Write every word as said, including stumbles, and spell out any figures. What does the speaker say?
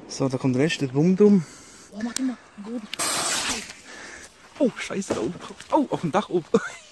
So, da kommt der Rest, der Bumdum. Oh, mach den mal. Oh, scheiße, da oben. Oh, auf dem Dach oben.